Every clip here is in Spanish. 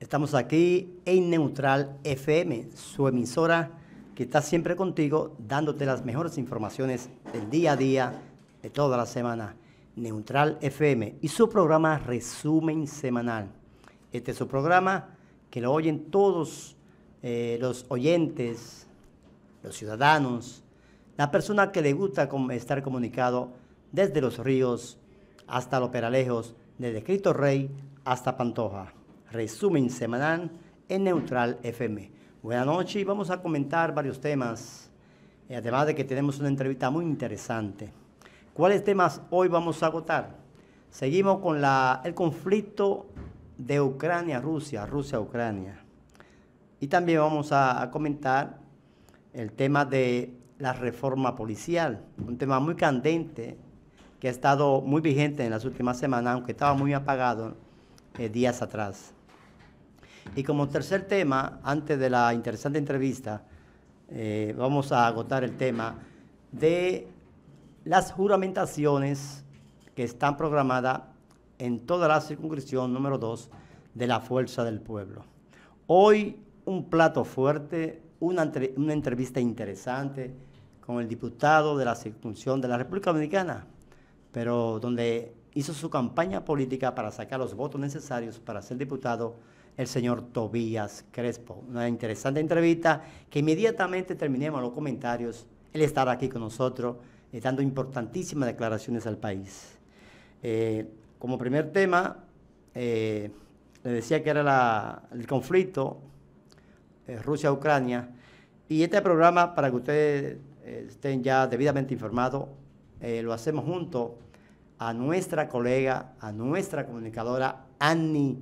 Estamos aquí en Neutral FM, su emisora que está siempre contigo, dándote las mejores informaciones del día a día, de toda la semana. Neutral FM y su programa Resumen Semanal. Este es su programa que lo oyen todos los oyentes, los ciudadanos, la persona que le gusta estar comunicado desde Los Ríos hasta Los Peralejos, desde Cristo Rey hasta Pantoja. Resumen semanal en Neutral FM. Buenas noches y vamos a comentar varios temas, además de que tenemos una entrevista muy interesante. ¿Cuáles temas hoy vamos a agotar? Seguimos con el conflicto de Ucrania-Rusia, Rusia-Ucrania. Y también vamos a comentar el tema de la reforma policial, un tema muy candente que ha estado muy vigente en las últimas semanas, aunque estaba muy apagado días atrás. Y como tercer tema, antes de la interesante entrevista, vamos a agotar el tema de las juramentaciones que están programadas en toda la circunscripción número 2 de la Fuerza del Pueblo. Hoy un plato fuerte, una entrevista interesante con el diputado de la circunscripción de la República Dominicana, pero donde hizo su campaña política para sacar los votos necesarios para ser diputado, el señor Tobías Crespo. Una interesante entrevista que inmediatamente terminemos los comentarios, él estará aquí con nosotros, dando importantísimas declaraciones al país. Como primer tema, le decía que era el conflicto Rusia-Ucrania, y este programa, para que ustedes estén ya debidamente informados, lo hacemos junto a nuestra colega, a nuestra comunicadora Annie,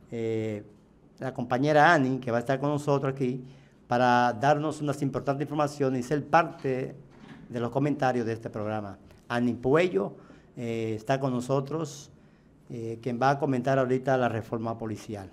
la compañera Annie, que va a estar con nosotros aquí para darnos unas importantes informaciones y ser parte de los comentarios de este programa. Annie Puello está con nosotros, quien va a comentar ahorita la reforma policial.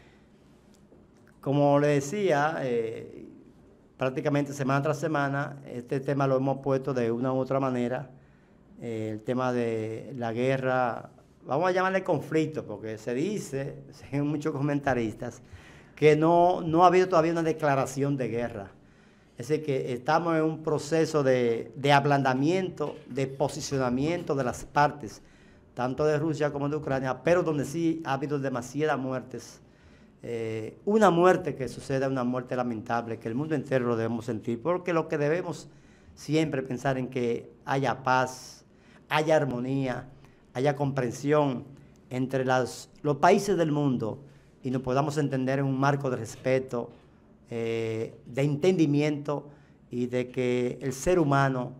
Como le decía, prácticamente semana tras semana, este tema lo hemos puesto de una u otra manera, el tema de la guerra, vamos a llamarle conflicto, porque se dice, según muchos comentaristas, que no ha habido todavía una declaración de guerra. Es decir, que estamos en un proceso de ablandamiento, de posicionamiento de las partes, tanto de Rusia como de Ucrania, pero donde sí ha habido demasiadas muertes. Una muerte que suceda, una muerte lamentable, que el mundo entero lo debemos sentir, porque lo que debemos siempre pensar en que haya paz, haya armonía, haya comprensión entre los países del mundo y nos podamos entender en un marco de respeto, de entendimiento y de que el ser humano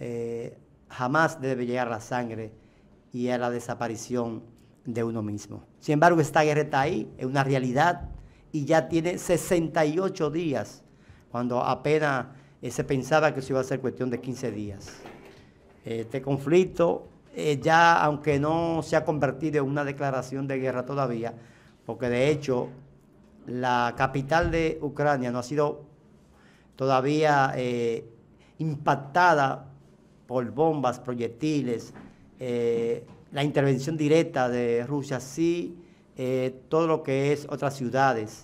jamás debe llegar a la sangre y a la desaparición de uno mismo. Sin embargo, esta guerra está ahí, es una realidad y ya tiene 68 días, cuando apenas se pensaba que eso iba a ser cuestión de 15 días. Este conflicto ya, aunque no se ha convertido en una declaración de guerra todavía, porque de hecho la capital de Ucrania no ha sido todavía impactada por bombas, proyectiles, la intervención directa de Rusia, sí, todo lo que es otras ciudades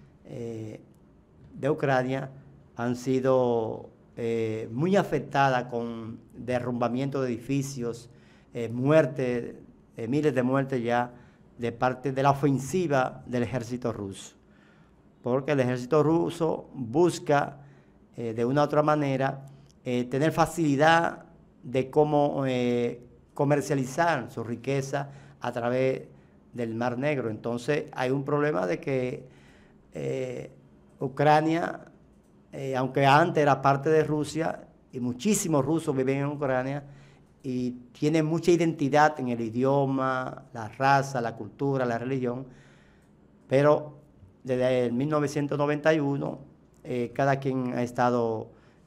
de Ucrania han sido muy afectadas con derrumbamiento de edificios, muertes, miles de muertes ya de parte de la ofensiva del ejército ruso. Porque el ejército ruso busca de una u otra manera tener facilidad de cómo comercializar su riqueza a través del Mar Negro. Entonces hay un problema de que Ucrania, aunque antes era parte de Rusia, y muchísimos rusos viven en Ucrania, y tienen mucha identidad en el idioma, la raza, la cultura, la religión, pero desde el 1991 cada quien ha estado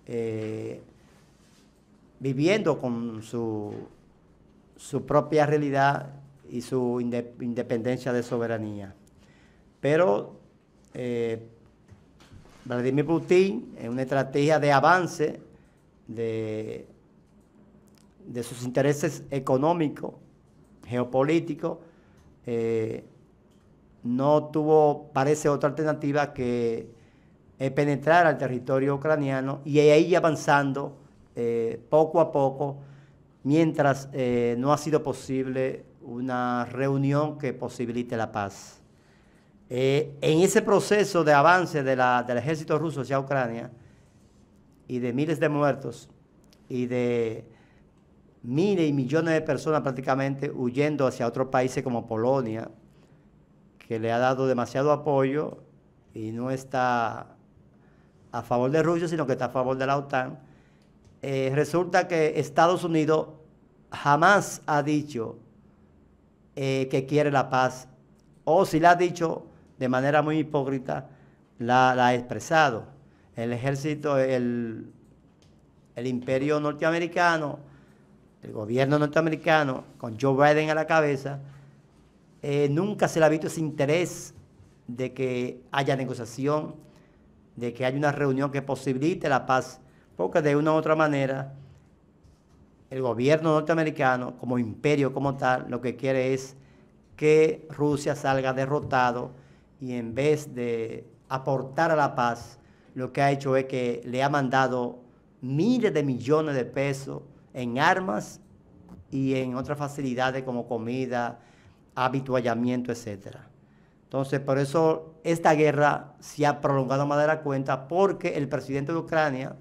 viviendo con su propia realidad y su independencia de soberanía. Pero Vladimir Putin, en una estrategia de avance de sus intereses económicos, geopolíticos, no tuvo, parece, otra alternativa que penetrar al territorio ucraniano y ahí avanzando poco a poco, mientras no ha sido posible una reunión que posibilite la paz. En ese proceso de avance del ejército ruso hacia Ucrania y de miles de muertos y de miles y millones de personas prácticamente huyendo hacia otros países como Polonia, que le ha dado demasiado apoyo y no está a favor de Rusia, sino que está a favor de la OTAN, resulta que Estados Unidos jamás ha dicho que quiere la paz, o si la ha dicho de manera muy hipócrita, la ha expresado. El ejército, el imperio norteamericano, el gobierno norteamericano, con Joe Biden a la cabeza, nunca se le ha visto ese interés de que haya negociación, de que haya una reunión que posibilite la paz, porque de una u otra manera el gobierno norteamericano, como imperio como tal, lo que quiere es que Rusia salga derrotado y en vez de aportar a la paz, lo que ha hecho es que le ha mandado miles de millones de pesos en armas y en otras facilidades como comida, habituallamiento, etc. Entonces, por eso esta guerra se ha prolongado más de la cuenta, porque el presidente de Ucrania,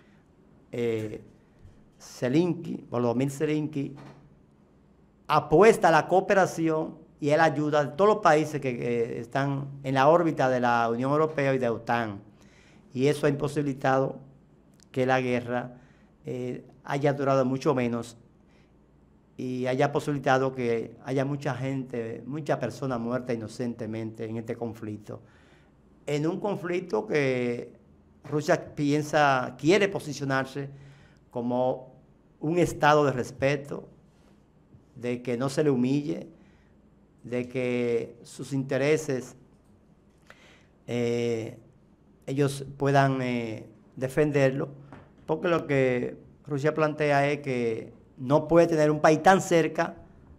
Volodymyr Zelensky, apuesta a la cooperación y a la ayuda de todos los países que están en la órbita de la Unión Europea y de OTAN. Y eso ha imposibilitado que la guerra haya durado mucho menos y haya posibilitado que haya mucha gente, muchas personas muertas inocentemente en este conflicto. En un conflicto que Rusia quiere posicionarse como un estado de respeto, de que no se le humille, de que sus intereses ellos puedan defenderlo, porque lo que Rusia plantea es que no puede tener un país tan cerca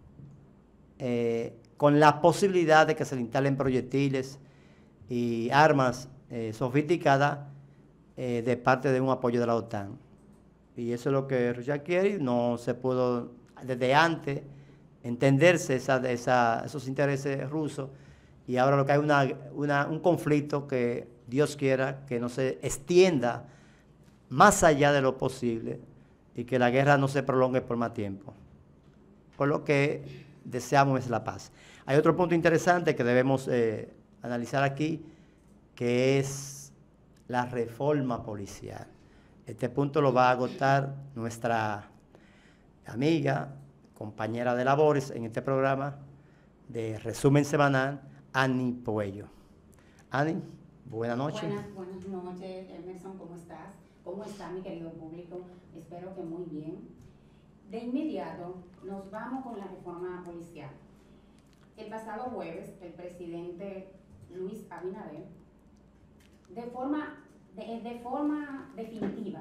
con la posibilidad de que se le instalen proyectiles y armas sofisticadas de parte de un apoyo de la OTAN. Y eso es lo que Rusia quiere y no se pudo desde antes entenderse esos intereses rusos, y ahora lo que hay un conflicto que Dios quiera que no se extienda más allá de lo posible y que la guerra no se prolongue por más tiempo. Por lo que deseamos es la paz. Hay otro punto interesante que debemos analizar aquí, que es la reforma policial. Este punto lo va a agotar nuestra amiga, compañera de labores en este programa de resumen semanal, Ani Puello. Ani, buenas noches. Buenas noches, Emerson, ¿cómo estás? ¿Cómo está mi querido público? Espero que muy bien. De inmediato nos vamos con la reforma policial. El pasado jueves, el presidente Luis Abinader, de forma definitiva,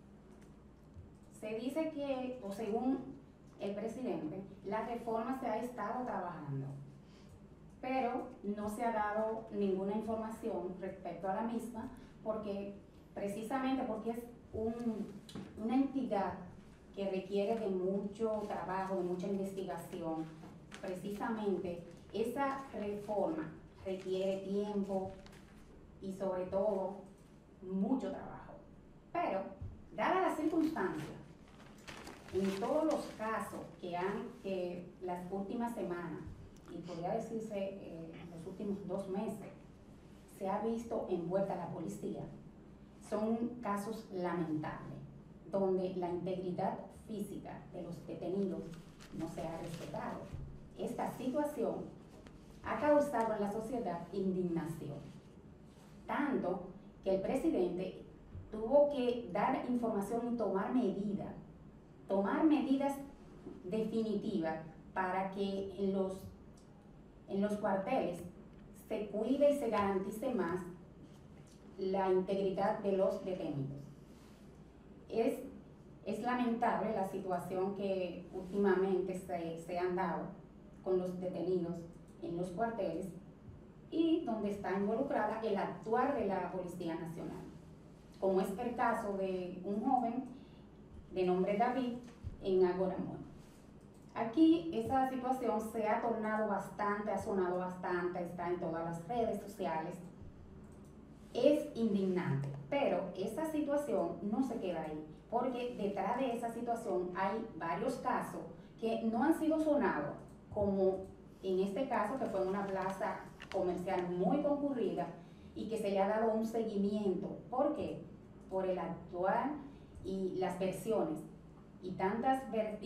se dice que, o según el presidente, la reforma se ha estado trabajando, pero no se ha dado ninguna información respecto a la misma, precisamente porque es una entidad que requiere de mucho trabajo, de mucha investigación. Precisamente esa reforma requiere tiempo y sobre todo mucho trabajo. Pero, dada la circunstancia, en todos los casos que las últimas semanas, y podría decirse los últimos 2 meses, se ha visto envuelta la policía, son casos lamentables, donde la integridad física de los detenidos no se ha respetado. Esta situación ha causado en la sociedad indignación, tanto que el presidente tuvo que dar información y tomar medidas definitivas para que en los cuarteles se cuide y se garantice más la integridad de los detenidos. Es lamentable la situación que últimamente se han dado con los detenidos en los cuarteles, y donde está involucrada el actuar de la Policía Nacional, como es el caso de un joven de nombre David en Agoramón. Aquí esa situación se ha tornado bastante, ha sonado bastante, está en todas las redes sociales. Es indignante, pero esa situación no se queda ahí, porque detrás de esa situación hay varios casos que no han sido sonados, como en este caso que fue en una plaza comercial muy concurrida y que se le ha dado un seguimiento. ¿Por qué? Por el actuar y las versiones y tantas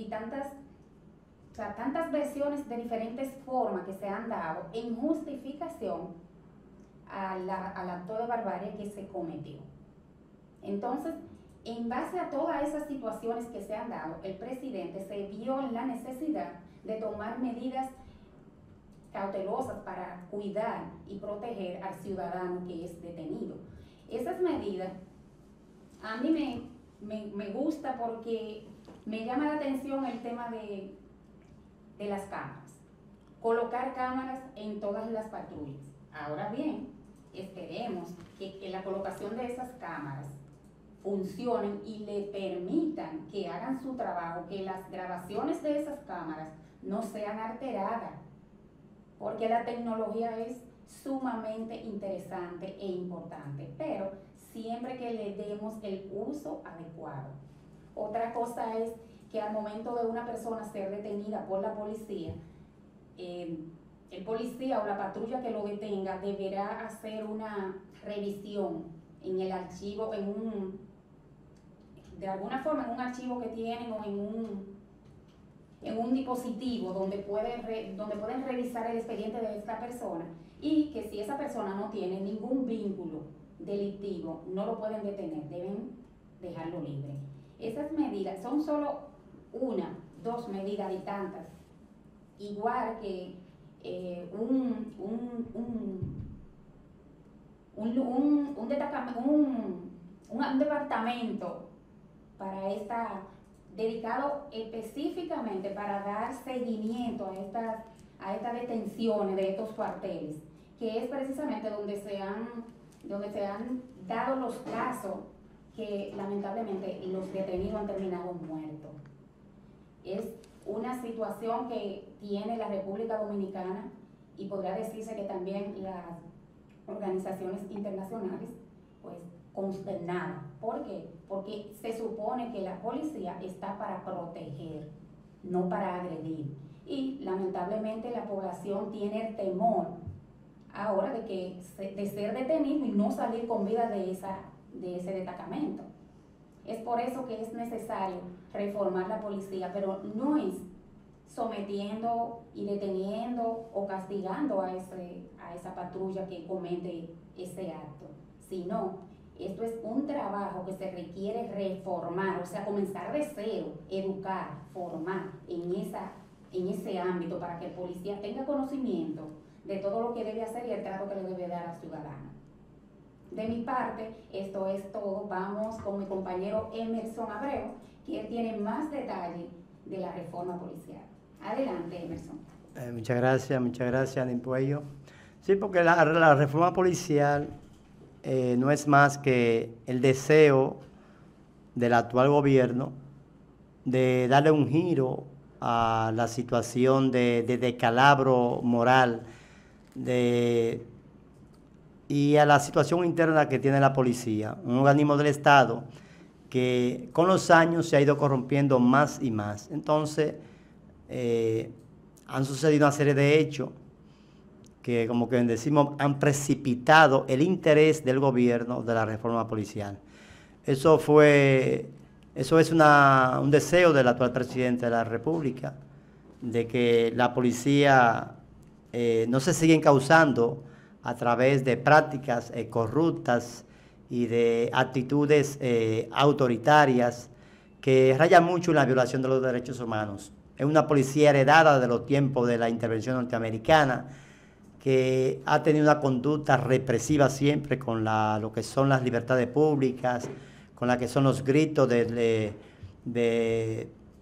versiones de diferentes formas que se han dado en justificación al acto de barbarie que se cometió. Entonces, en base a todas esas situaciones que se han dado, el presidente se vio en la necesidad de tomar medidas cautelosas para cuidar y proteger al ciudadano que es detenido. Esas medidas a mí me gusta porque me llama la atención el tema de las cámaras. Colocar cámaras en todas las patrullas. Ahora bien, esperemos que la colocación de esas cámaras funcionen y le permitan que hagan su trabajo, que las grabaciones de esas cámaras no sean alteradas, porque la tecnología es sumamente interesante e importante, pero siempre que le demos el uso adecuado. Otra cosa es que al momento de una persona ser detenida por la policía, el policía o la patrulla que lo detenga deberá hacer una revisión en el archivo, de alguna forma en un archivo que tienen o en un dispositivo donde pueden revisar el expediente de esta persona, y que si esa persona no tiene ningún vínculo delictivo, no lo pueden detener, deben dejarlo libre. Esas medidas son solo una, dos medidas y tantas, igual que un departamento dedicado específicamente para dar seguimiento a estas detenciones de estos cuarteles, que es precisamente donde se han dado los casos que lamentablemente los detenidos han terminado muertos. Es una situación que tiene la República Dominicana, y podría decirse que también las organizaciones internacionales, pues consternadas. ¿Por qué? Porque se supone que la policía está para proteger, no para agredir. Y lamentablemente la población tiene el temor ahora de ser detenido y no salir con vida de ese destacamento. Es por eso que es necesario reformar la policía, pero no es sometiendo y deteniendo o castigando a esa patrulla que comete ese acto, sino esto es un trabajo que se requiere reformar, o sea, comenzar de cero, educar, formar en ese ámbito para que el policía tenga conocimiento de todo lo que debe hacer y el trato que le debe dar al ciudadano. De mi parte, esto es todo. Vamos con mi compañero Emerson Abreu, que tiene más detalle de la reforma policial. Adelante, Emerson. Muchas gracias, Nimpuello. Sí, porque la reforma policial no es más que el deseo del actual gobierno de darle un giro a la situación de descalabro moral y a la situación interna que tiene la policía, un organismo del Estado que con los años se ha ido corrompiendo más y más. Entonces, han sucedido una serie de hechos que, como que decimos, han precipitado el interés del gobierno de la reforma policial. Eso es un deseo del actual presidente de la República, de que la policía no se siga encauzando a través de prácticas corruptas y de actitudes autoritarias que rayan mucho en la violación de los derechos humanos. Es una policía heredada de los tiempos de la intervención norteamericana, que ha tenido una conducta represiva siempre con lo que son las libertades públicas, con lo que son los gritos de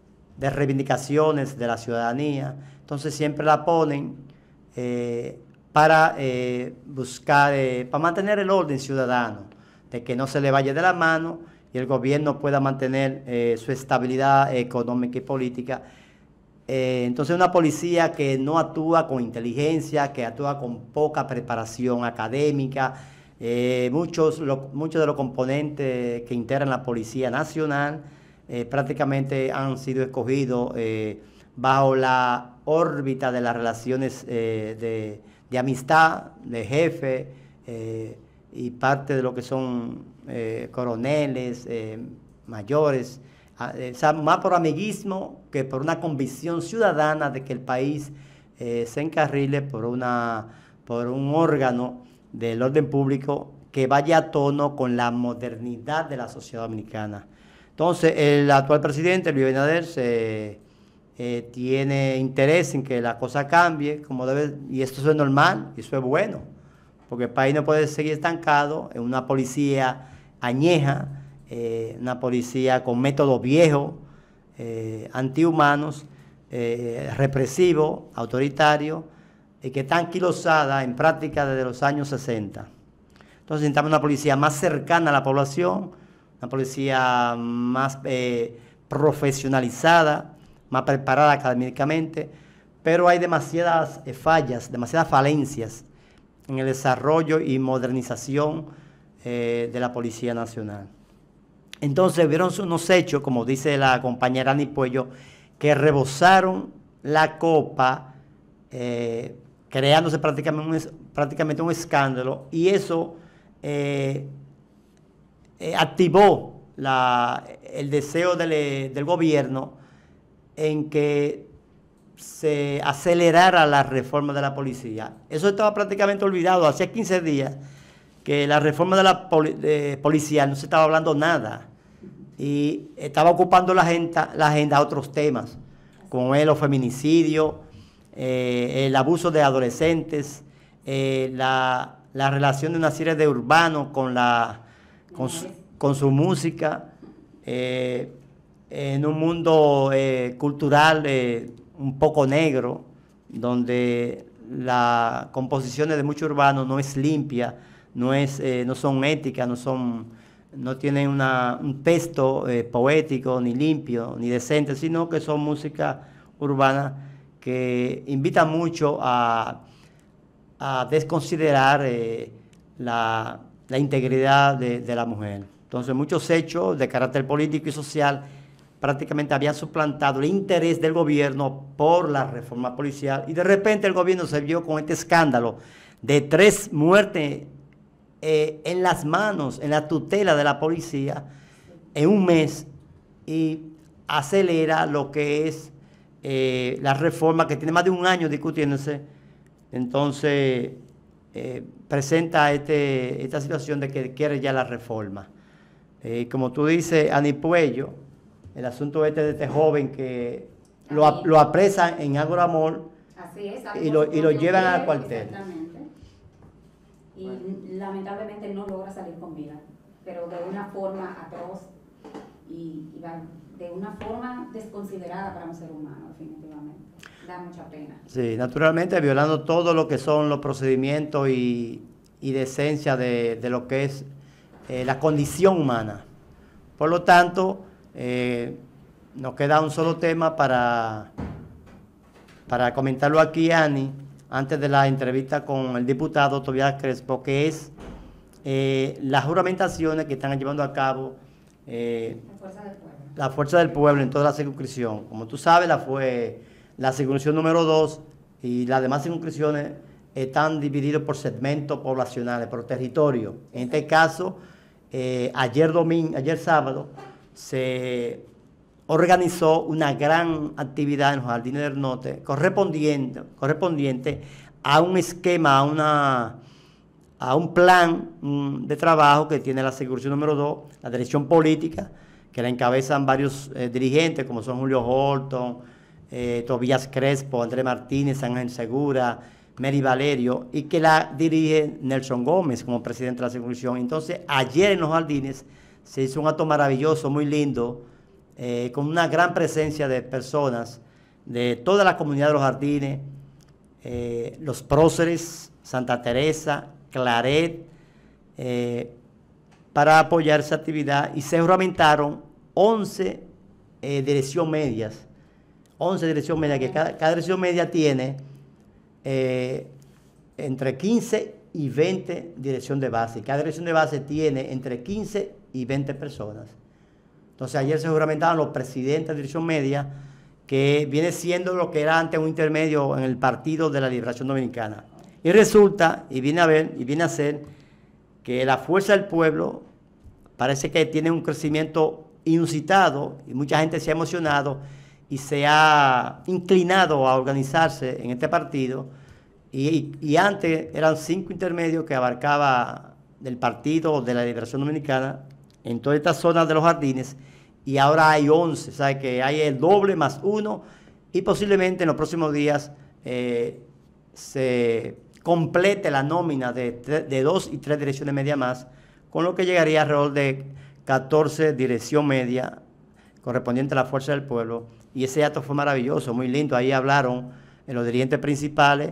reivindicaciones de la ciudadanía. Entonces siempre la ponen para buscar, para mantener el orden ciudadano, de que no se le vaya de la mano y el gobierno pueda mantener su estabilidad económica y política. Entonces una policía que no actúa con inteligencia, que actúa con poca preparación académica. Muchos de los componentes que integran la Policía Nacional prácticamente han sido escogidos bajo la órbita de las relaciones de amistad, de jefe y parte de lo que son coroneles, mayores, o sea, más por amiguismo que por una convicción ciudadana de que el país se encarrile por un órgano del orden público que vaya a tono con la modernidad de la sociedad dominicana. Entonces, el actual presidente, Luis Abinader, tiene interés en que la cosa cambie, como debe, y esto es normal, y eso es bueno, porque el país no puede seguir estancado en una policía añeja, una policía con métodos viejos, antihumanos, represivos, autoritarios, que está anquilosada en práctica desde los años 60. Entonces necesitamos una policía más cercana a la población, una policía más profesionalizada, más preparada académicamente, pero hay demasiadas fallas, demasiadas falencias en el desarrollo y modernización de la Policía Nacional. Entonces vieron unos hechos, como dice la compañera Ani Puello, que rebosaron la copa, creándose prácticamente un escándalo, y eso activó el deseo del gobierno en que se acelerara la reforma de la policía. Eso estaba prácticamente olvidado. Hacía 15 días que la reforma de la policial no se estaba hablando nada y estaba ocupando la agenda otros temas, como los feminicidios, el abuso de adolescentes, la relación de una serie de urbanos con su música, en un mundo cultural un poco negro, donde las composiciones de muchos urbanos no es limpia, no son éticas, no tienen un texto poético, ni limpio, ni decente, sino que son música urbana que invita mucho a desconsiderar la integridad de la mujer. Entonces, muchos hechos de carácter político y social prácticamente habían suplantado el interés del gobierno por la reforma policial, y de repente el gobierno se vio con este escándalo de 3 muertes en las manos, en la tutela de la policía, en un mes, y acelera lo que es la reforma que tiene más de un año discutiéndose. Entonces presenta esta situación de que quiere ya la reforma. Como tú dices, Ani Puello, el asunto de este joven que lo apresan en Ágora Mall y lo llevan al cuartel. Exactamente. Y lamentablemente no logra salir con vida, pero de una forma atroz y de una forma desconsiderada para un ser humano, definitivamente. Da mucha pena. Sí, naturalmente violando todo lo que son los procedimientos y decencia de lo que es la condición humana. Por lo tanto, nos queda un solo tema para comentarlo aquí, Ani, antes de la entrevista con el diputado Tobías Crespo, que es las juramentaciones que están llevando a cabo la Fuerza del Pueblo en toda la circunscripción. Como tú sabes, la circunscripción número 2 y las demás circunscripciones están divididos por segmentos poblacionales, por territorio. En este caso, ayer sábado, se organizó una gran actividad en los Jardines del Norte correspondiente a un esquema, a un plan de trabajo que tiene la circunscripción número 2, la dirección política, que la encabezan varios dirigentes como son Julio Holton, Tobías Crespo, Andrés Martínez, Ángel Segura, Mary Valerio, y que la dirige Nelson Gómez como presidente de la circunscripción. Entonces, ayer en los Jardines se hizo un acto maravilloso, muy lindo, con una gran presencia de personas de toda la comunidad de los Jardines, los próceres, Santa Teresa, Claret, para apoyar esa actividad, y se juramentaron 11 dirección medias. 11 dirección media, que cada dirección media tiene entre 15 y 20 dirección de base. Cada dirección de base tiene entre 15 y 20 personas. Entonces ayer se juramentaban los presidentes de dirección media, que viene siendo lo que era antes un intermedio en el Partido de la Liberación Dominicana. Y resulta, y viene a ser, que la Fuerza del Pueblo parece que tiene un crecimiento inusitado, y mucha gente se ha emocionado y se ha inclinado a organizarse en este partido. Y antes eran 5 intermedios que abarcaba del Partido de la Liberación Dominicana en todas estas zonas de los jardines, y ahora hay 11, o sea que hay el doble más uno, y posiblemente en los próximos días se complete la nómina de 2 y 3 direcciones media más, con lo que llegaría alrededor de 14 dirección media correspondiente a la Fuerza del Pueblo. Y ese acto fue maravilloso, muy lindo. Ahí hablaron los dirigentes principales,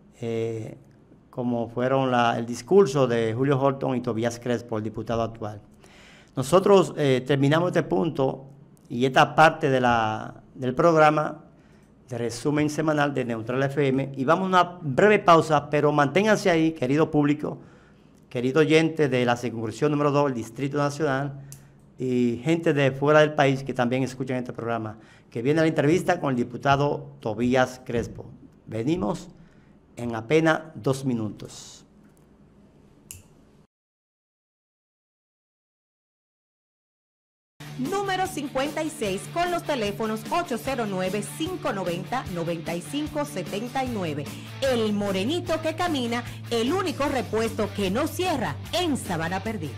como fueron el discurso de Julio Horton y Tobías Crespo, el diputado actual. Nosotros terminamos este punto y esta parte del programa de resumen semanal de Neutral FM, y vamos a una breve pausa, pero manténganse ahí, querido público, querido oyente de la circunscripción número 2, el Distrito Nacional, y gente de fuera del país que también escuchan este programa, que viene a la entrevista con el diputado Tobías Crespo. Venimos en apenas 2 minutos. Número 56 con los teléfonos 809-590-9579. El morenito que camina, el único repuesto que no cierra en Sabana Perdida.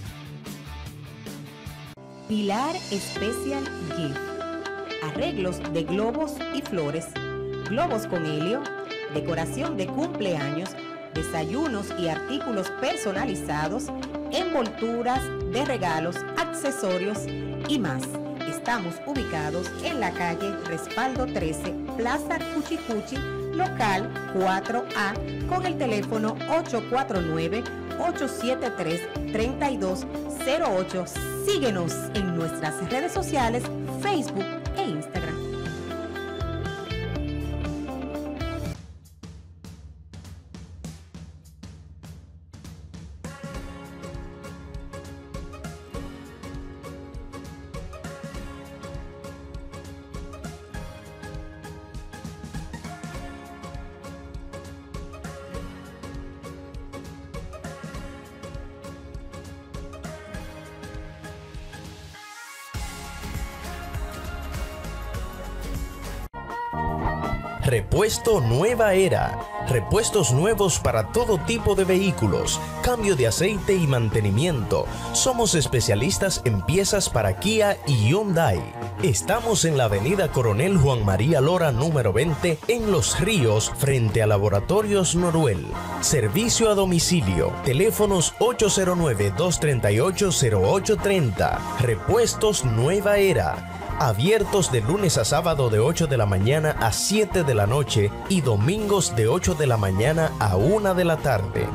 Pilar Special Gift. Arreglos de globos y flores, globos con helio, decoración de cumpleaños, desayunos y artículos personalizados, envolturas de regalos, accesorios y más. Estamos ubicados en la calle Respaldo 13, Plaza Cuchicuchi, local 4A, con el teléfono 849-873-3208. Síguenos en nuestras redes sociales, Facebook e Instagram. Repuesto Nueva Era. Repuestos nuevos para todo tipo de vehículos, cambio de aceite y mantenimiento. Somos especialistas en piezas para Kia y Hyundai. Estamos en la avenida Coronel Juan María Lora número 20 en Los Ríos, frente a Laboratorios Noruel. Servicio a domicilio. Teléfonos 809-238-0830. Repuestos Nueva Era. Abiertos de lunes a sábado de 8 de la mañana a 7 de la noche y domingos de 8 de la mañana a 1 de la tarde.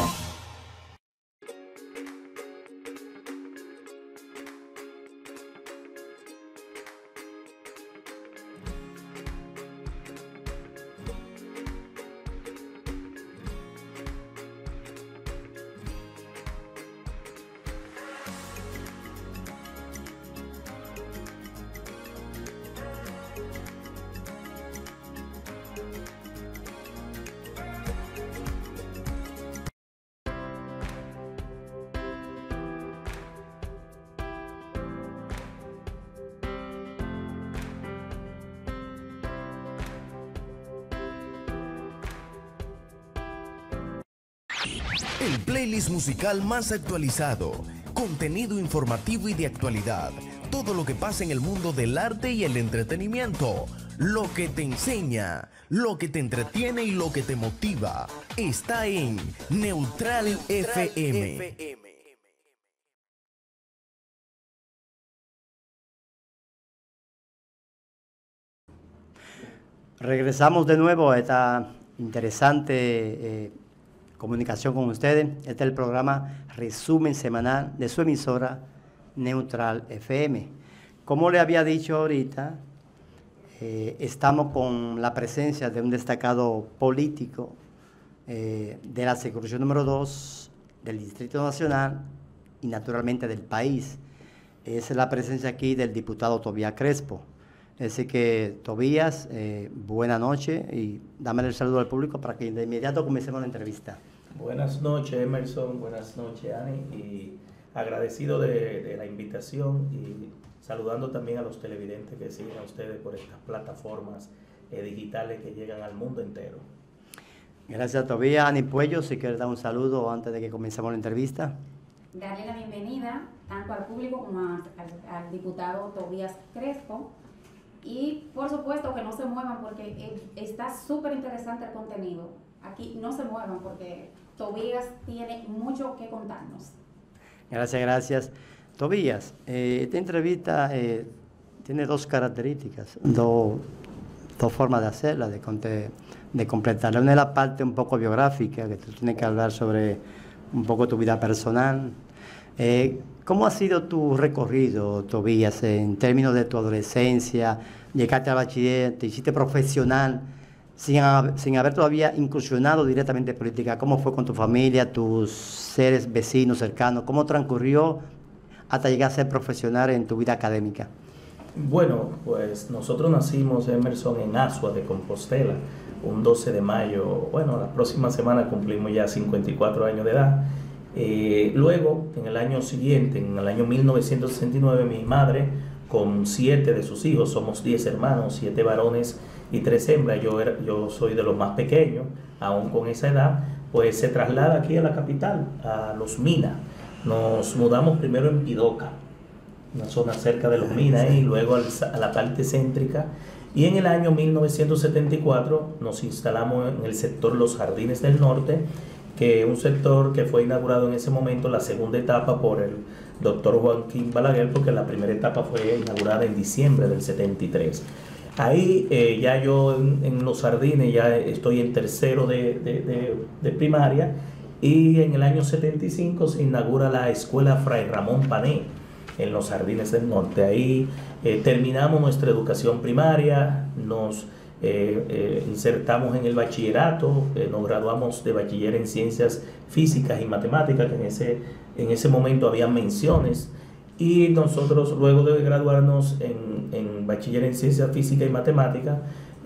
El playlist musical más actualizado, contenido informativo y de actualidad, todo lo que pasa en el mundo del arte y el entretenimiento, lo que te enseña, lo que te entretiene y lo que te motiva, está en Neutral FM. Regresamos de nuevo a esta interesante comunicación con ustedes. Este es el programa Resumen Semanal de su emisora Neutral FM. Como le había dicho ahorita, estamos con la presencia de un destacado político de la circunscripción número 2 del Distrito Nacional y naturalmente del país. Es la presencia aquí del diputado Tobías Crespo. Así que, Tobías, buena noche y dame el saludo al público para que de inmediato comencemos la entrevista. Buenas noches, Emerson. Buenas noches, Ani. Y agradecido de la invitación y saludando también a los televidentes que siguen a ustedes por estas plataformas digitales que llegan al mundo entero. Gracias, Tobías. Ani Puello, si quieres dar un saludo antes de que comencemos la entrevista. Darle la bienvenida tanto al público como al diputado Tobías Crespo. Y por supuesto que no se muevan porque está súper interesante el contenido. Aquí no se muevan porque Tobías tiene mucho que contarnos. Gracias, gracias. Tobías, esta entrevista tiene dos características, dos formas de hacerla, de completarla. Una es la parte un poco biográfica, que tú tienes que hablar sobre un poco tu vida personal. ¿Cómo ha sido tu recorrido, Tobías, en términos de tu adolescencia? Llegaste al bachiller, te hiciste profesional, sin haber todavía incursionado directamente en política. ¿Cómo fue con tu familia, tus seres vecinos cercanos? ¿Cómo transcurrió hasta llegar a ser profesional en tu vida académica? Bueno, pues nosotros nacimos, Emerson, en Asua de Compostela, un 12 de mayo. Bueno, la próxima semana cumplimos ya 54 años de edad. Luego, en el año siguiente, en el año 1969, mi madre, con 7 de sus hijos, somos 10 hermanos, 7 varones y 3 hembras, yo soy de los más pequeños, aún con esa edad, pues se traslada aquí a la capital, a Los Minas. Nos mudamos primero en Pidoca, una zona cerca de Los Minas, y luego a la parte céntrica. Y en el año 1974 nos instalamos en el sector Los Jardines del Norte, que es un sector que fue inaugurado en ese momento, la segunda etapa, por el doctor Joaquín Balaguer, porque la primera etapa fue inaugurada en diciembre del 73. Ahí ya yo en Los Jardines ya estoy en tercero de primaria, y en el año 75 se inaugura la escuela Fray Ramón Pané en Los Jardines del Norte. Ahí terminamos nuestra educación primaria, nos insertamos en el bachillerato, nos graduamos de bachiller en ciencias físicas y matemáticas, que en ese momento había menciones, y nosotros luego de graduarnos en bachiller en ciencias físicas y matemáticas,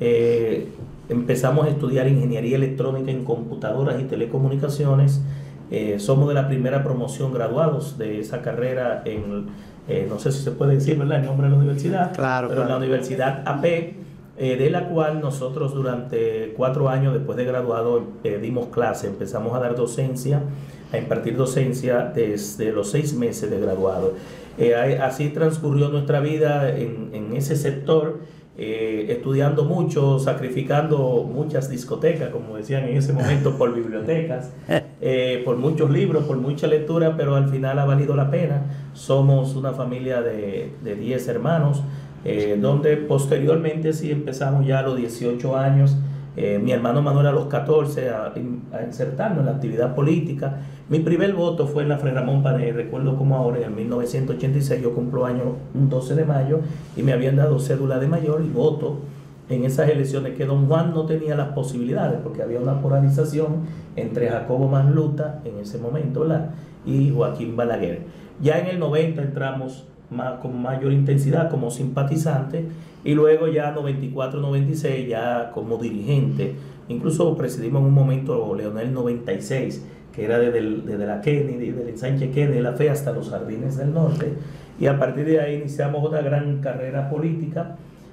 empezamos a estudiar ingeniería electrónica en computadoras y telecomunicaciones. Somos de la primera promoción graduados de esa carrera no sé si se puede decir, ¿verdad?, el nombre de la universidad, claro, pero claro. La Universidad AP, de la cual nosotros durante 4 años después de graduado dimos clase, empezamos a dar docencia, a impartir docencia desde los 6 meses de graduado. Así transcurrió nuestra vida en ese sector, estudiando mucho, sacrificando muchas discotecas, como decían en ese momento, por bibliotecas, por muchos libros, por mucha lectura, pero al final ha valido la pena. Somos una familia de 10 hermanos, donde posteriormente sí empezamos ya a los 18 años, mi hermano Manuel a los 14 a insertarnos en la actividad política. Mi primer voto fue en la Fray Ramón Pané, recuerdo como ahora, en 1986, yo cumplo año un 12 de mayo y me habían dado cédula de mayor y voto en esas elecciones, que don Juan no tenía las posibilidades porque había una polarización entre Jacobo Manluta en ese momento, ¿verdad?, y Joaquín Balaguer. Ya en el 90 entramos con mayor intensidad como simpatizante, y luego ya 94-96 ya como dirigente. Incluso presidimos en un momento Leonel 96, que era desde la Kennedy, del ensanche Kennedy, la fe, hasta Los Jardines del Norte, y a partir de ahí iniciamos otra gran carrera política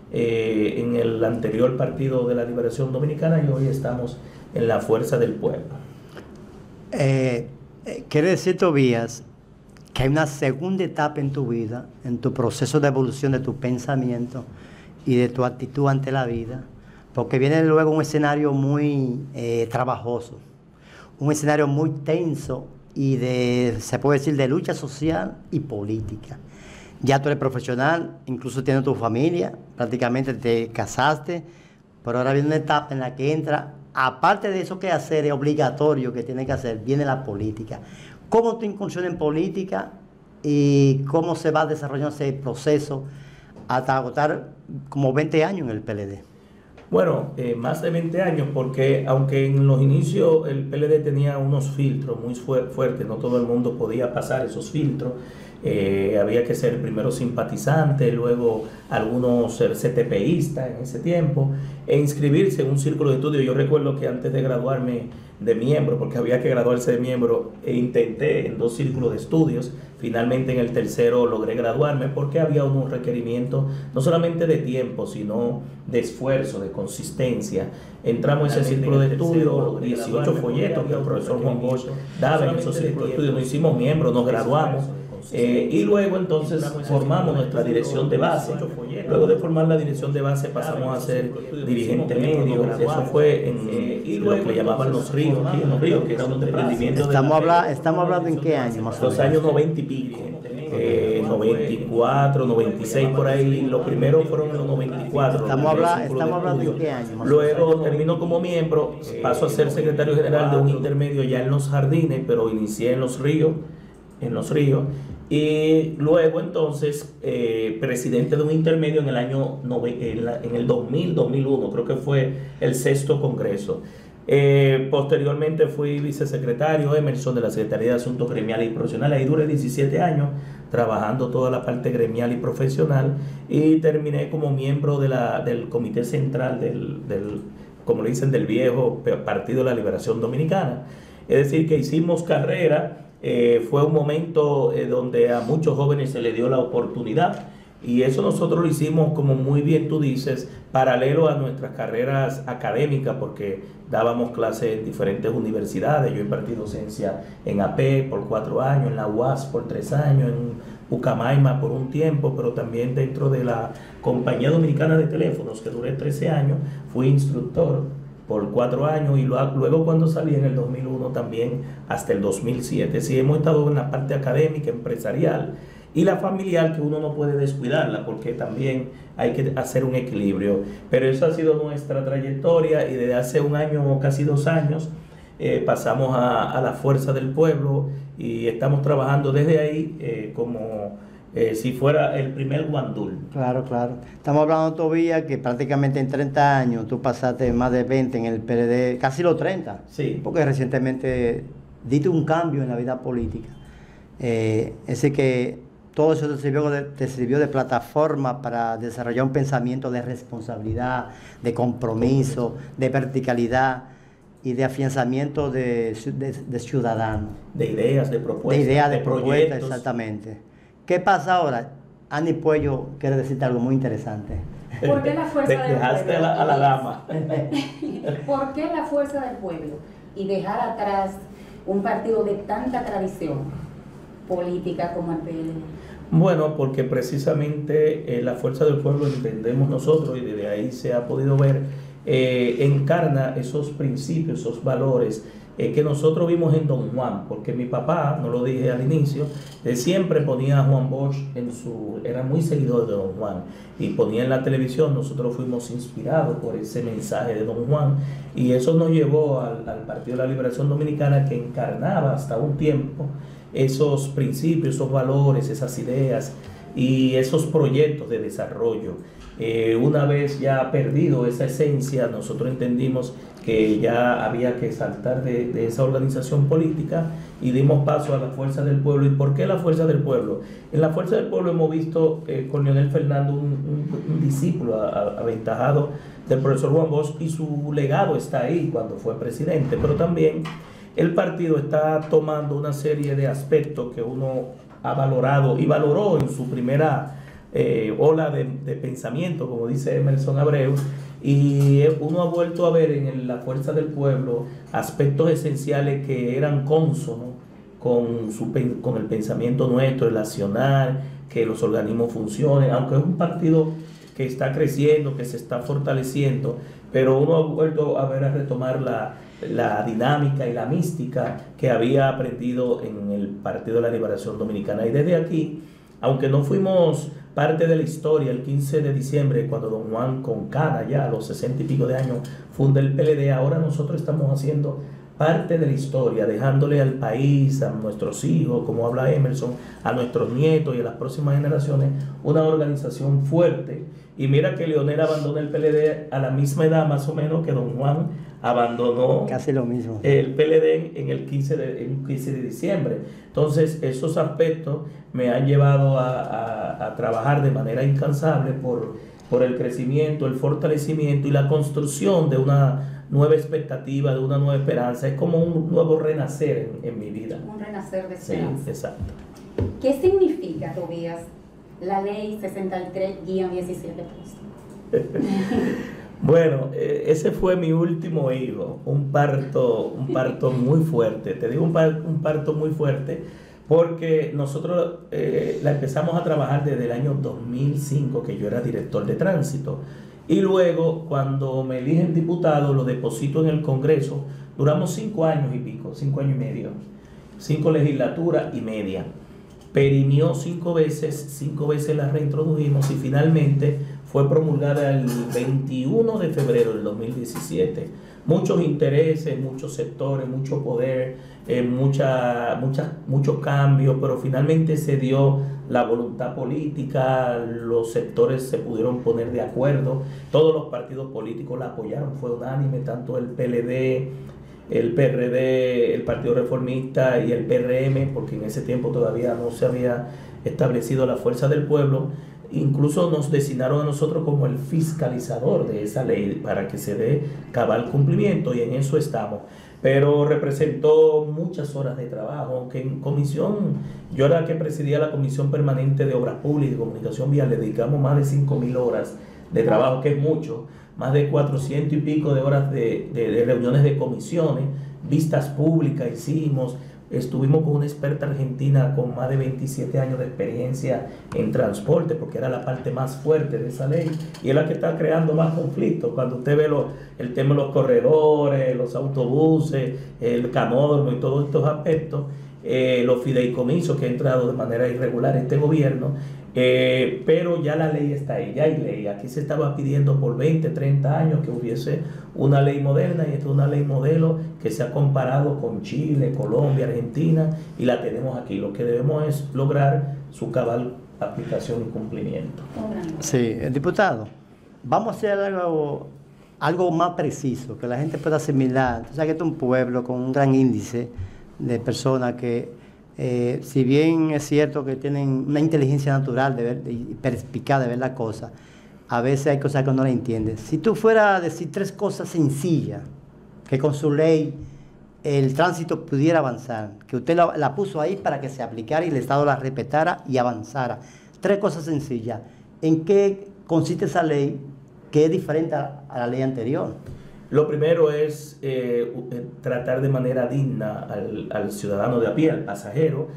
en el anterior Partido de la Liberación Dominicana, y hoy estamos en la Fuerza del Pueblo. Quiere decir, Tobías, que hay una segunda etapa en tu vida, en tu proceso de evolución de tu pensamiento y de tu actitud ante la vida, porque viene luego un escenario muy trabajoso, un escenario muy tenso y se puede decir, de lucha social y política. Ya tú eres profesional, incluso tienes tu familia, prácticamente te casaste, pero ahora viene una etapa en la que entra, aparte de eso que hacer es obligatorio que tiene que hacer, viene la política. ¿Cómo tú incursionas en política y cómo se va desarrollando ese proceso hasta agotar como 20 años en el PLD? Bueno, más de 20 años, porque aunque en los inicios el PLD tenía unos filtros muy fuertes, no todo el mundo podía pasar esos filtros. Había que ser primero simpatizante, luego algunos ser CTPistas en ese tiempo, e inscribirse en un círculo de estudio. Yo recuerdo que antes de graduarme de miembro, porque había que graduarse de miembro, intenté en 2 círculos de estudios. Finalmente en el tercero logré graduarme porque había unos requerimientos no solamente de tiempo, sino de esfuerzo, de consistencia. Entramos en ese círculo de estudio, 18 folletos que el profesor Juan Bosch daba en esos círculos de estudio. Nos hicimos miembros, nos graduamos. Y luego entonces formamos nuestra dirección de base. Luego de formar la dirección de base pasamos a ser dirigente medio. Eso fue en lo que llamaban los ríos, aquí en los ríos, que era un emprendimiento. Estamos hablando en qué año más o menos. Los años 90 y pico, 94, 96 por ahí. Los primeros fueron en los 94. Estamos hablando en qué año más Luego termino como miembro, paso a ser secretario general de un intermedio ya en Los Jardines, pero inicié en Los Ríos. Y luego entonces presidente de un intermedio en el año en el 2000-2001, creo que fue el 6º congreso. Posteriormente fui vicesecretario Emerson de la Secretaría de Asuntos Gremiales y Profesionales. Ahí duré 17 años trabajando toda la parte gremial y profesional, y terminé como miembro del comité central como le dicen, del viejo Partido de la Liberación Dominicana. Es decir, que hicimos carrera. Fue un momento donde a muchos jóvenes se les dio la oportunidad, y eso nosotros lo hicimos, como muy bien tú dices, paralelo a nuestras carreras académicas, porque dábamos clases en diferentes universidades. Yo impartí docencia en AP por 4 años, en la UAS por 3 años, en Ucamaima por un tiempo, pero también dentro de la Compañía Dominicana de Teléfonos, que duré 13 años, fui instructor por 4 años, y luego cuando salí en el 2001 también hasta el 2007. Sí, hemos estado en la parte académica, empresarial y la familiar, que uno no puede descuidarla, porque también hay que hacer un equilibrio. Pero eso ha sido nuestra trayectoria, y desde hace 1 año, casi 2 años, pasamos a la Fuerza del Pueblo, y estamos trabajando desde ahí como si fuera el primer guandul. Claro. Estamos hablando todavía que prácticamente en 30 años tú pasaste más de 20 en el PLD, casi los 30. Sí. Porque recientemente diste un cambio en la vida política. Ese que todo eso te sirvió de plataforma para desarrollar un pensamiento de responsabilidad, de compromiso, de verticalidad y de afianzamiento de ciudadanos. De ideas, de propuestas. De ideas, de propuestas, proyectos. exactamente. ¿Qué pasa ahora? Ani Puello quiere decirte algo muy interesante. ¿Por qué la fuerza del Dejaste pueblo? a la dama. ¿Por qué la fuerza del pueblo? Y dejar atrás un partido de tanta tradición política como el PLD. Bueno, porque precisamente la fuerza del pueblo, entendemos nosotros, y desde ahí se ha podido ver, encarna esos principios, esos valores que nosotros vimos en Don Juan, porque mi papá, no lo dije al inicio, siempre ponía a Juan Bosch era muy seguidor de Don Juan, y ponía en la televisión. Nosotros fuimos inspirados por ese mensaje de Don Juan, y eso nos llevó al Partido de la Liberación Dominicana, que encarnaba hasta un tiempo esos principios, esos valores, esas ideas y esos proyectos de desarrollo. Una vez ya perdido esa esencia, nosotros entendimos que ya había que saltar de esa organización política, y dimos paso a la Fuerza del Pueblo. ¿Y por qué la Fuerza del Pueblo? En la Fuerza del Pueblo hemos visto con Leonel Fernando un discípulo aventajado del profesor Juan Bosch, y su legado está ahí cuando fue presidente, pero también el partido está tomando una serie de aspectos que uno ha valorado y valoró en su primera ola de pensamiento, como dice Emerson Abreu, y uno ha vuelto a ver en la Fuerza del Pueblo aspectos esenciales que eran cónsonos con el pensamiento nuestro, el accionar, que los organismos funcionen, aunque es un partido que está creciendo, que se está fortaleciendo, pero uno ha vuelto a retomar la dinámica y la mística que había aprendido en el Partido de la Liberación Dominicana. Y desde aquí, aunque no fuimos parte de la historia. El 15 de diciembre, cuando don Juan Concana, ya a los 60 y pico de años, funda el PLD, ahora nosotros estamos haciendo parte de la historia, dejándole al país, a nuestros hijos, como habla Emerson, a nuestros nietos y a las próximas generaciones, una organización fuerte. Y mira que Leonel abandonó el PLD a la misma edad más o menos que don Juan abandonó casi lo mismo el PLD en el 15 de diciembre. Entonces esos aspectos me han llevado a trabajar de manera incansable por el crecimiento, el fortalecimiento y la construcción de una nueva expectativa, de una nueva esperanza. Es como un nuevo renacer en mi vida. Un renacer de esperanza. Sí, exacto. ¿Qué significa, Tobías, la ley 63-17? Bueno, ese fue mi último hijo, un parto muy fuerte. Te digo un parto muy fuerte porque nosotros la empezamos a trabajar desde el año 2005, que yo era director de tránsito. Y luego, cuando me eligen diputado, lo deposito en el Congreso. Duramos 5 años y pico, 5 años y medio, 5 legislaturas y media. Perimió 5 veces la reintrodujimos y finalmente fue promulgada el 21 de febrero del 2017. Muchos intereses, muchos sectores, mucho poder, muchos cambios, pero finalmente se dio la voluntad política, los sectores se pudieron poner de acuerdo, todos los partidos políticos la apoyaron, fue unánime, tanto el PLD, el PRD, el Partido Reformista y el PRM, porque en ese tiempo todavía no se había establecido la fuerza del pueblo. Incluso nos designaron a nosotros como el fiscalizador de esa ley para que se dé cabal cumplimiento, y en eso estamos. Pero representó muchas horas de trabajo, aunque en comisión, yo era que presidía la Comisión Permanente de Obras Públicas y Comunicación Vial, le dedicamos más de 5.000 horas de trabajo, que es mucho, más de 400 y pico de horas de reuniones de comisiones, vistas públicas hicimos. Estuvimos con una experta argentina con más de 27 años de experiencia en transporte, porque era la parte más fuerte de esa ley y es la que está creando más conflictos. Cuando usted ve el tema de los corredores, los autobuses, el camormo y todos estos aspectos, los fideicomisos que ha entrado de manera irregular este gobierno, pero ya la ley está ahí, ya hay ley. Aquí se estaba pidiendo por 20, 30 años que hubiese una ley moderna, y esta es una ley modelo que se ha comparado con Chile, Colombia, Argentina, y la tenemos aquí. Lo que debemos es lograr su cabal aplicación y cumplimiento. Sí, diputado, vamos a hacer algo más preciso, que la gente pueda asimilar. Tú sabes que este es un pueblo con un gran índice de personas que, si bien es cierto que tienen una inteligencia natural de ver, y perspicaz de ver la cosa, a veces hay cosas que no la entienden. Si tú fueras a decir 3 cosas sencillas, que con su ley el tránsito pudiera avanzar, que usted la puso ahí para que se aplicara y el Estado la respetara y avanzara. 3 cosas sencillas. ¿En qué consiste esa ley que es diferente a la ley anterior? Lo primero es tratar de manera digna al ciudadano de a pie, al pasajero,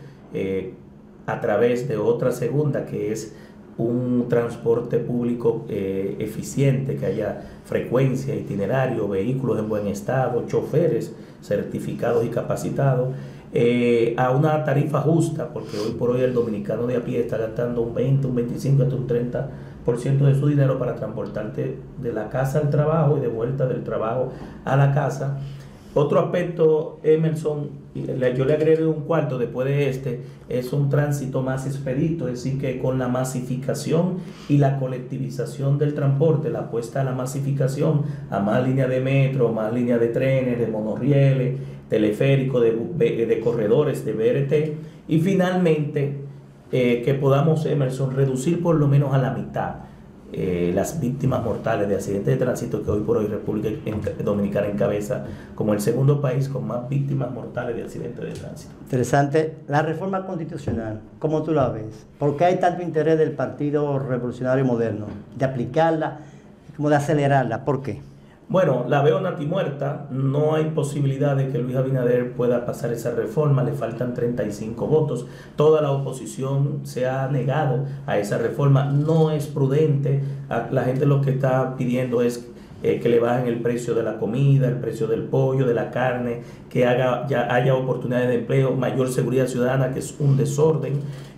a través de otra segunda, que es un transporte público eficiente, que haya frecuencia, itinerario, vehículos en buen estado, choferes certificados y capacitados, a una tarifa justa, porque hoy por hoy el dominicano de a pie está gastando un 20, un 25, hasta un 30% de su dinero para transportarte de la casa al trabajo y de vuelta del trabajo a la casa. Otro aspecto, Emerson, yo le agregué un cuarto después de este, es un tránsito más expedito, es decir, que con la masificación y la colectivización del transporte, la apuesta a la masificación, a más líneas de metro, más líneas de trenes, de monorrieles, teleféricos, de corredores, de BRT, y finalmente que podamos, Emerson, reducir por lo menos a la mitad las víctimas mortales de accidentes de tránsito, que hoy por hoy República Dominicana encabeza como el segundo país con más víctimas mortales de accidentes de tránsito. Interesante. La reforma constitucional, ¿cómo tú la ves? ¿Por qué hay tanto interés del Partido Revolucionario Moderno de aplicarla, como de acelerarla? ¿Por qué? Bueno, la veo natimuerta, no hay posibilidad de que Luis Abinader pueda pasar esa reforma, le faltan 35 votos, toda la oposición se ha negado a esa reforma, no es prudente, la gente lo que está pidiendo es que le bajen el precio de la comida, el precio del pollo, de la carne, que haya oportunidades de empleo, mayor seguridad ciudadana, que es un desorden,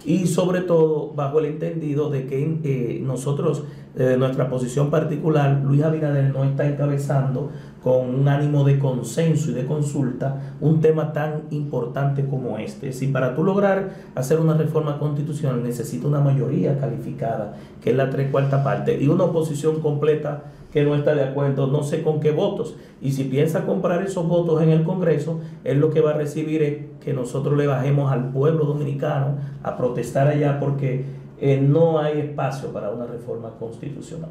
y sobre todo bajo el entendido de que nosotros, nuestra posición particular, Luis Abinader no está encabezando con un ánimo de consenso y de consulta un tema tan importante como este. Si para tú lograr hacer una reforma constitucional necesita una mayoría calificada, que es la 3/4 parte, y una oposición completa que no está de acuerdo, no sé con qué votos, y si piensa comprar esos votos en el Congreso, él lo que va a recibir es que nosotros le bajemos al pueblo dominicano a protestar allá, porque no hay espacio para una reforma constitucional.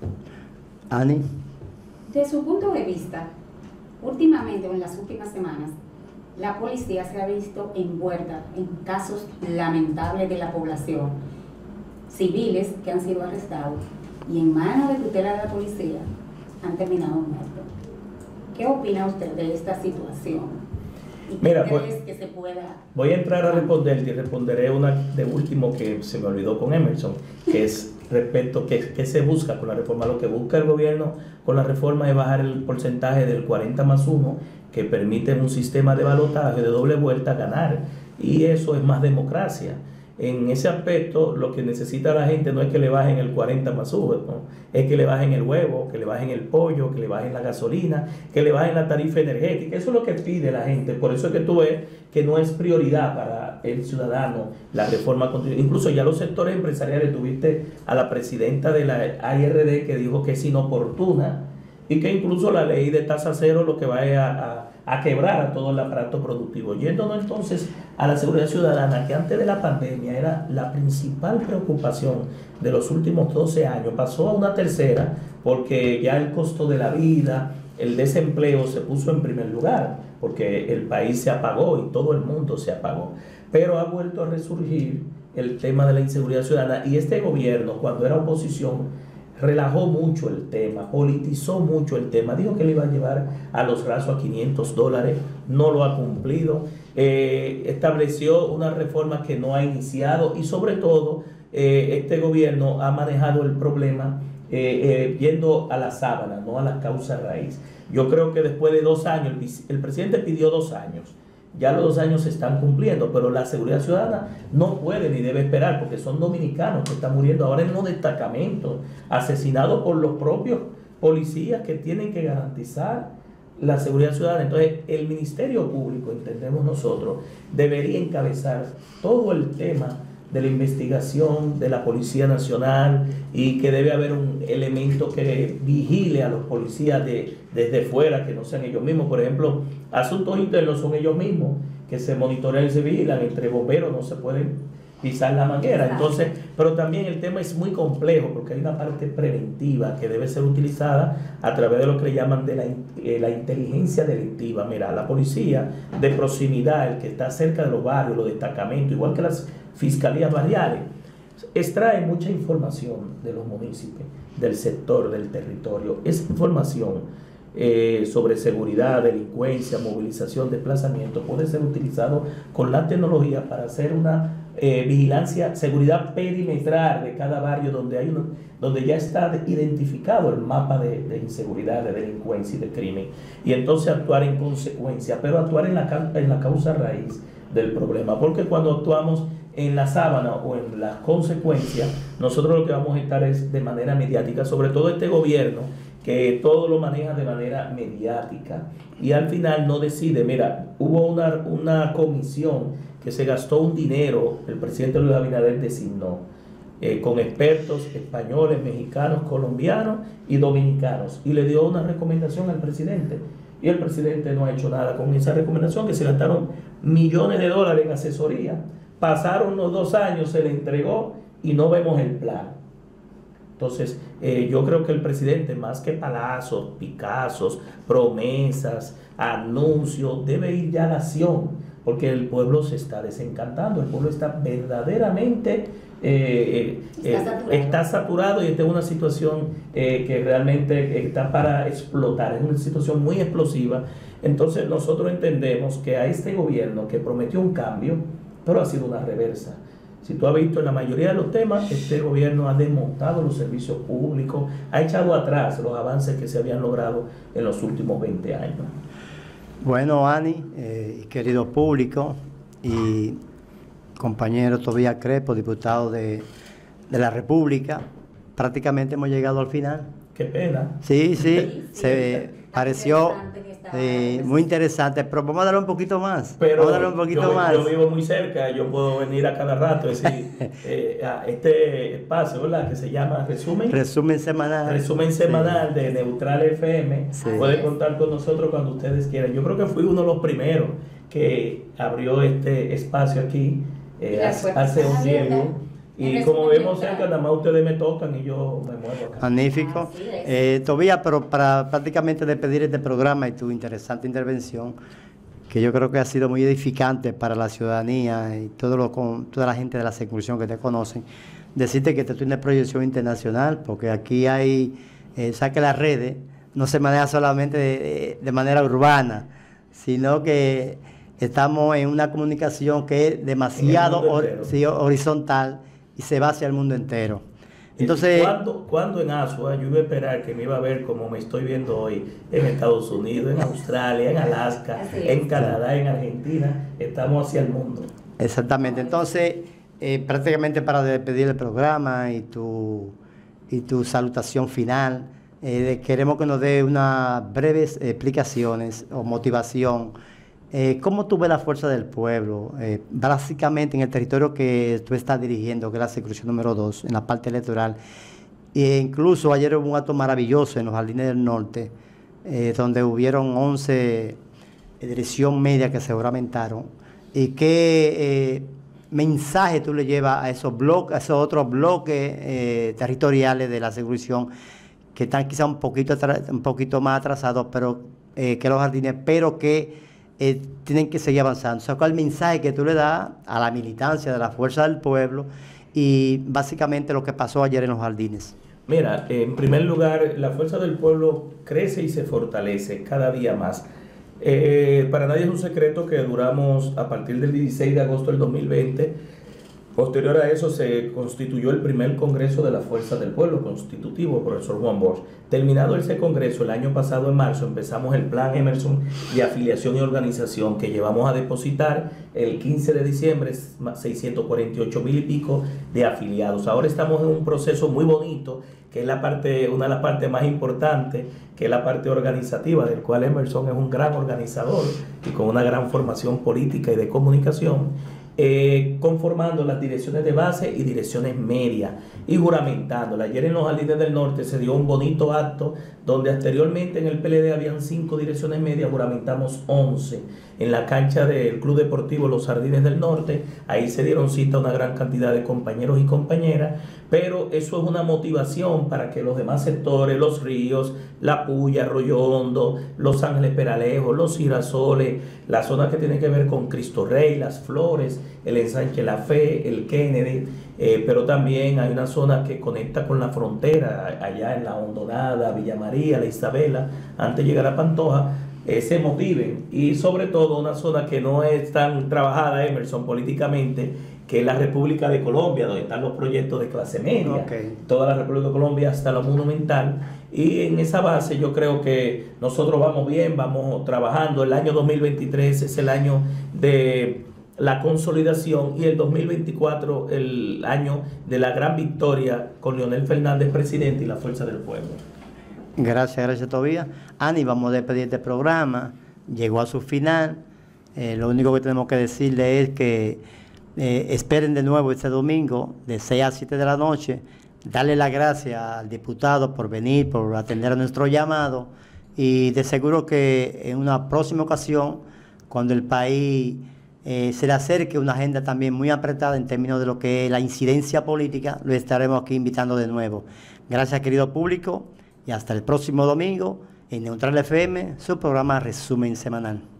Ani. Desde su punto de vista, últimamente o en las últimas semanas, la policía se ha visto envuelta en casos lamentables de la población, civiles que han sido arrestados y en manos de tutela de la policía han terminado muertos. ¿Qué opina usted de esta situación? ¿Y qué crees que se pueda...? Voy a entrar a responder y responderé una de último que se me olvidó con Emerson, que es respecto que se busca con la reforma. Lo que busca el gobierno con la reforma es bajar el porcentaje del 40+1, que permite un sistema de balotaje de doble vuelta ganar, y eso es más democracia. En ese aspecto, lo que necesita la gente no es que le bajen el 40+1, ¿no? Es que le bajen el huevo, que le bajen el pollo, que le bajen la gasolina, que le bajen la tarifa energética. Eso es lo que pide la gente. Por eso es que tú ves que no es prioridad para el ciudadano la reforma constitucional. Incluso ya los sectores empresariales, tuviste a la presidenta de la ARD que dijo que es inoportuna y que incluso la ley de tasa cero lo que va a quebrar a todo el aparato productivo. Yéndonos entonces a la seguridad ciudadana, que antes de la pandemia era la principal preocupación de los últimos 12 años, pasó a una tercera porque ya el costo de la vida, el desempleo se puso en primer lugar, porque el país se apagó y todo el mundo se apagó. Pero ha vuelto a resurgir el tema de la inseguridad ciudadana, y este gobierno, cuando era oposición, relajó mucho el tema, politizó mucho el tema, dijo que le iba a llevar a los rasos a $500, no lo ha cumplido, estableció una reforma que no ha iniciado, y sobre todo este gobierno ha manejado el problema yendo a la sábana, no a la causa raíz. Yo creo que después de 2 años, el presidente pidió 2 años, ya los 2 años se están cumpliendo, pero la seguridad ciudadana no puede ni debe esperar, porque son dominicanos que están muriendo ahora en los destacamentos, asesinados por los propios policías que tienen que garantizar la seguridad ciudadana. Entonces, el Ministerio Público, entendemos nosotros, debería encabezar todo el tema de la investigación de la Policía Nacional, y que debe haber un elemento que vigile a los policías desde fuera, que no sean ellos mismos. Por ejemplo, asuntos internos son ellos mismos, que se monitorean y se vigilan. Entre bomberos no se pueden pisar la manguera. Entonces, pero también el tema es muy complejo, porque hay una parte preventiva que debe ser utilizada a través de lo que le llaman de la inteligencia delictiva. Mira, la policía de proximidad, el que está cerca de los barrios, los destacamentos, igual que las fiscalías barriales, extrae mucha información de los municipios, del sector, del territorio. Esa información sobre seguridad, delincuencia, movilización, desplazamiento, puede ser utilizado con la tecnología para hacer una vigilancia, seguridad perimetral de cada barrio donde ya está identificado el mapa de inseguridad, de delincuencia y de crimen, y entonces actuar en consecuencia, pero actuar en la causa raíz del problema, porque cuando actuamos en la sábana o en las consecuencias, nosotros lo que vamos a estar es de manera mediática, sobre todo este gobierno que todo lo maneja de manera mediática, y al final no decide. Mira, hubo una comisión que se gastó un dinero, el presidente Luis Abinader designó, con expertos españoles, mexicanos, colombianos y dominicanos, y le dio una recomendación al presidente, y el presidente no ha hecho nada con esa recomendación, que se gastaron millones de dólares en asesoría. Pasaron los 2 años, se le entregó y no vemos el plan. Entonces, yo creo que el presidente, más que palazos, picazos, promesas, anuncios, debe ir ya a la acción, porque el pueblo se está desencantando, el pueblo está verdaderamente está saturado, y esta es una situación que realmente está para explotar, es una situación muy explosiva. Entonces, nosotros entendemos que a este gobierno que prometió un cambio, pero ha sido una reversa. Si tú has visto en la mayoría de los temas, este gobierno ha desmontado los servicios públicos, ha echado atrás los avances que se habían logrado en los últimos 20 años. Bueno, Ani, querido público, y compañero Tobías Crespo, diputado de la República. Prácticamente hemos llegado al final. Qué pena. Sí, se pareció muy interesante, pero vamos a darle un poquito más. Pero yo vivo muy cerca, yo puedo venir a cada rato, es decir, a este espacio, ¿verdad? Que se llama Resumen semanal de Neutral FM. Sí. Puede contar con nosotros cuando ustedes quieran. Yo creo que fui uno de los primeros que abrió este espacio aquí hace un tiempo. Y como vemos cerca, nada más ustedes me tocan y yo me muevo acá. Magnífico. Tobías, pero para prácticamente despedir este programa y tu interesante intervención, que yo creo que ha sido muy edificante para la ciudadanía y toda la gente de la circunscripción que te conocen, decirte que te tiene proyección internacional, porque aquí hay, que las redes no se manejan solamente de manera urbana, sino que estamos en una comunicación que es demasiado horizontal y se va hacia el mundo entero. Entonces, ¿Cuándo en Asua yo iba a esperar que me iba a ver como me estoy viendo hoy en Estados Unidos, en Australia, en Alaska, en Canadá, en Argentina? Estamos hacia el mundo. Exactamente. Entonces, prácticamente para despedir el programa y tu salutación final, queremos que nos dé unas breves explicaciones o motivación. ¿Cómo tú ves la fuerza del pueblo? Básicamente en el territorio que tú estás dirigiendo, que es la circunscripción número 2, en la parte electoral. E incluso ayer hubo un acto maravilloso en los Jardines del Norte, donde hubieron 11 dirección media que se juramentaron. ¿Y qué mensaje tú le llevas a esos otros bloques territoriales de la circunscripción que están quizá un poquito más atrasados que los jardines, pero que tienen que seguir avanzando? O sea, ¿cuál es el mensaje que tú le das a la militancia de la fuerza del pueblo y básicamente lo que pasó ayer en los jardines? Mira, en primer lugar, la fuerza del pueblo crece y se fortalece cada día más. Para nadie es un secreto que duramos a partir del 16 de agosto del 2020. Posterior a eso se constituyó el primer Congreso de la Fuerza del Pueblo, constitutivo, profesor Juan Bosch. Terminado ese Congreso, el año pasado en marzo, empezamos el Plan Emerson de afiliación y organización que llevamos a depositar el 15 de diciembre, 648,000 y pico de afiliados. Ahora estamos en un proceso muy bonito, que es una de las partes más importantes, que es la parte organizativa, del cual Emerson es un gran organizador y con una gran formación política y de comunicación. Conformando las direcciones de base y direcciones medias y juramentándolas. Ayer en los Jardines del Norte se dio un bonito acto donde anteriormente en el PLD habían 5 direcciones medias, juramentamos 11 en la cancha del Club Deportivo Los Jardines del Norte. Ahí se dieron cita a una gran cantidad de compañeros y compañeras, pero eso es una motivación para que los demás sectores, Los Ríos, La Puya, Arroyo Hondo, Los Ángeles Peralejo, Los Girasoles, la zona que tiene que ver con Cristo Rey, Las Flores, el Ensanche La Fe, el Kennedy, pero también hay una zona que conecta con la frontera, allá en La Hondonada, Villa María, La Isabela, antes de llegar a Pantoja, se motiven. Y sobre todo una zona que no es tan trabajada, Emerson, políticamente, que es la República de Colombia, donde están los proyectos de clase media, toda la República de Colombia hasta lo monumental. Y en esa base yo creo que nosotros vamos bien, vamos trabajando. El año 2023 es el año de la consolidación y el 2024 el año de la gran victoria con Leonel Fernández presidente y la fuerza del pueblo. Gracias Tobías. Ani, vamos a despedir este programa, llegó a su final. Lo único que tenemos que decirle es que esperen de nuevo este domingo de 6 a 7 de la noche. Darle las gracias al diputado por venir, por atender a nuestro llamado, y de seguro que en una próxima ocasión, cuando el país se le acerque una agenda también muy apretada en términos de lo que es la incidencia política, lo estaremos aquí invitando de nuevo. Gracias, querido público, y hasta el próximo domingo en Neutral FM, su programa Resumen Semanal.